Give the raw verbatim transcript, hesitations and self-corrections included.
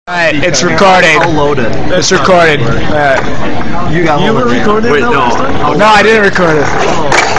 Alright, it's recording. I'll load it. It's recorded. Alright. You got You were recording? Wait, no. no. No, I didn't record it.